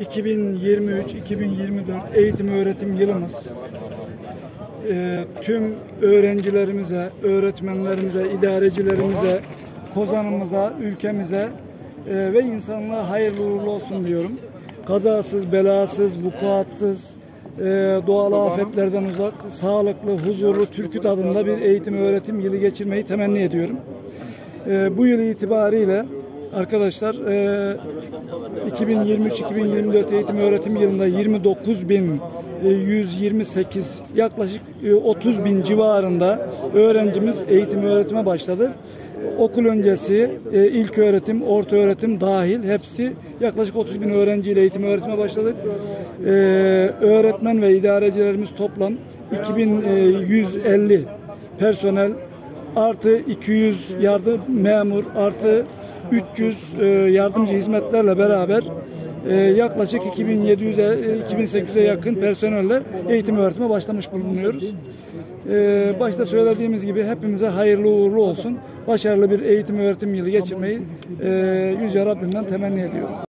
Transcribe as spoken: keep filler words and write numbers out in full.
iki bin yirmi üç iki bin yirmi dört eğitim öğretim yılımız e, tüm öğrencilerimize, öğretmenlerimize, idarecilerimize, kozanımıza, ülkemize e, ve insanlığa hayırlı uğurlu olsun diyorum. Kazasız, belasız, vukuatsız, e, doğal afetlerden uzak, sağlıklı, huzurlu, Türk'ü tadında bir eğitim öğretim yılı geçirmeyi temenni ediyorum. E, bu yıl itibariyle arkadaşlar e, iki bin yirmi üç iki bin yirmi dört eğitim öğretim yılında yirmi dokuz bin yüz yirmi sekiz yaklaşık otuz bin civarında öğrencimiz eğitim öğretime başladı. Okul öncesi ilk öğretim, orta öğretim dahil hepsi yaklaşık otuz bin öğrenciyle eğitim öğretime başladık. Ee, öğretmen ve idarecilerimiz toplam iki bin yüz elli personel artı iki yüz yardım memur artı üç yüz e, yardımcı hizmetlerle beraber e, yaklaşık iki bin yedi yüze iki bin sekiz yüze yakın personelle eğitim öğretime başlamış bulunuyoruz. E, başta söylediğimiz gibi hepimize hayırlı uğurlu olsun. Başarılı bir eğitim öğretim yılı geçirmeyi e, Yüce Rabbimden temenni ediyorum.